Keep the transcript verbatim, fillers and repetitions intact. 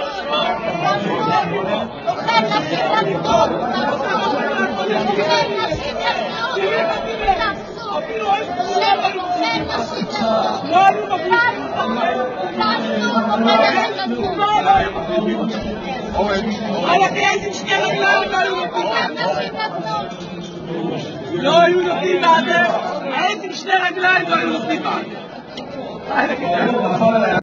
לא היו נותנים בעדך, הייתם שתי רגליים לא היו נותנים בעדך.